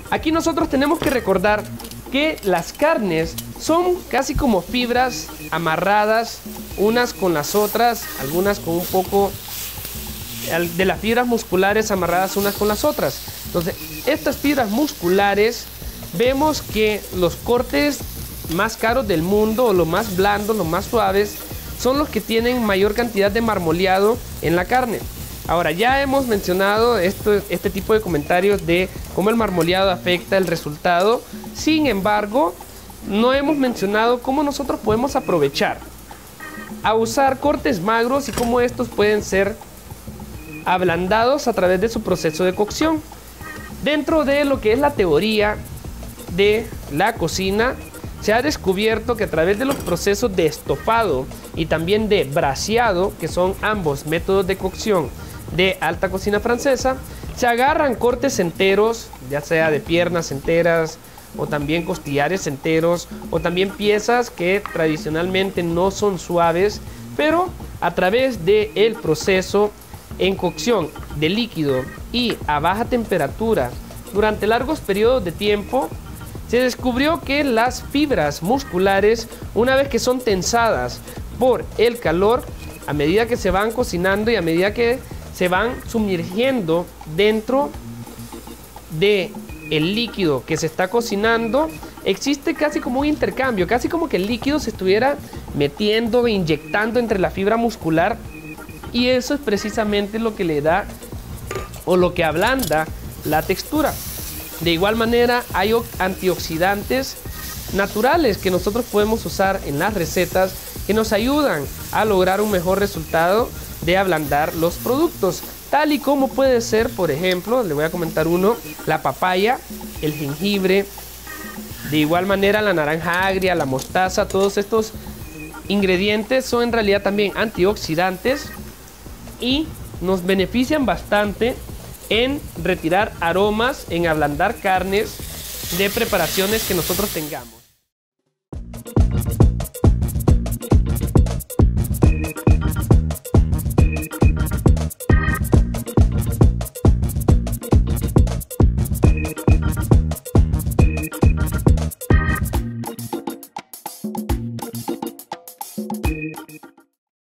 Aquí nosotros tenemos que recordar que las carnes son casi como fibras amarradas unas con las otras, algunas con un poco de las fibras musculares amarradas unas con las otras. Entonces, estas fibras musculares, vemos que los cortes más caros del mundo, o los más blandos, los más suaves, son los que tienen mayor cantidad de marmoleado en la carne. Ahora, ya hemos mencionado este tipo de comentarios de cómo el marmoleado afecta el resultado. Sin embargo, no hemos mencionado cómo nosotros podemos aprovechar a usar cortes magros y cómo estos pueden ser ablandados a través de su proceso de cocción. Dentro de lo que es la teoría de la cocina, se ha descubierto que a través de los procesos de estofado y también de braseado, que son ambos métodos de cocción de alta cocina francesa, se agarran cortes enteros, ya sea de piernas enteras o también costillares enteros, o también piezas que tradicionalmente no son suaves, pero a través del proceso en cocción de líquido y a baja temperatura durante largos periodos de tiempo, se descubrió que las fibras musculares, una vez que son tensadas por el calor, a medida que se van cocinando y a medida que se van sumergiendo dentro del líquido que se está cocinando, existe casi como un intercambio, casi como que el líquido se estuviera metiendo e inyectando entre la fibra muscular, y eso es precisamente lo que le da o lo que ablanda la textura. De igual manera, hay antioxidantes naturales que nosotros podemos usar en las recetas que nos ayudan a lograr un mejor resultado de ablandar los productos, tal y como puede ser, por ejemplo, le voy a comentar uno: la papaya, el jengibre, de igual manera la naranja agria, la mostaza. Todos estos ingredientes son en realidad también antioxidantes y nos benefician bastante en retirar aromas, en ablandar carnes de preparaciones que nosotros tengamos.